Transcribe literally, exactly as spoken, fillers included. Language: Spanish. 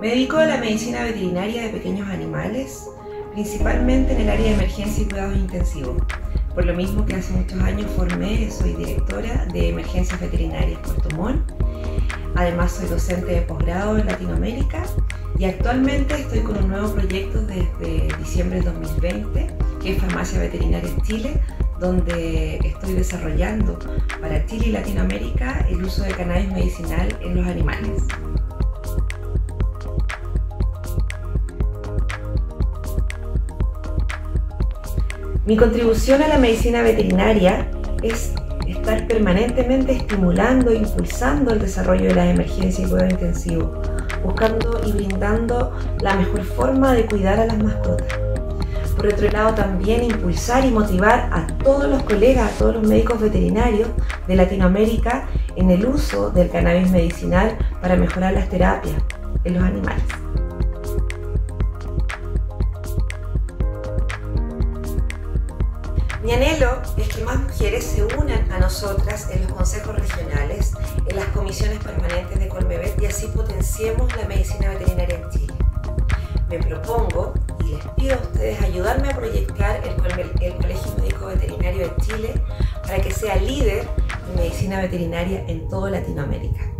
Me dedico a la medicina veterinaria de pequeños animales, principalmente en el área de emergencia y cuidados intensivos. Por lo mismo que hace muchos años formé, soy directora de emergencias veterinarias Puerto Montt. Además soy docente de posgrado en Latinoamérica y actualmente estoy con un nuevo proyecto desde diciembre del dos mil veinte, que es Farmacia Veterinaria Chile, donde estoy desarrollando para Chile y Latinoamérica el uso de cannabis medicinal en los animales. Mi contribución a la medicina veterinaria es estar permanentemente estimulando e impulsando el desarrollo de las emergencias y cuidado intensivo, buscando y brindando la mejor forma de cuidar a las mascotas. Por otro lado, también impulsar y motivar a todos los colegas, a todos los médicos veterinarios de Latinoamérica en el uso del cannabis medicinal para mejorar las terapias en los animales. Mi anhelo es que más mujeres se unan a nosotras en los consejos regionales, en las comisiones permanentes de Colmevet y así potenciemos la medicina veterinaria en Chile. Me propongo y les pido a ustedes ayudarme a proyectar el, el Colegio Médico Veterinario de Chile para que sea líder en medicina veterinaria en toda Latinoamérica.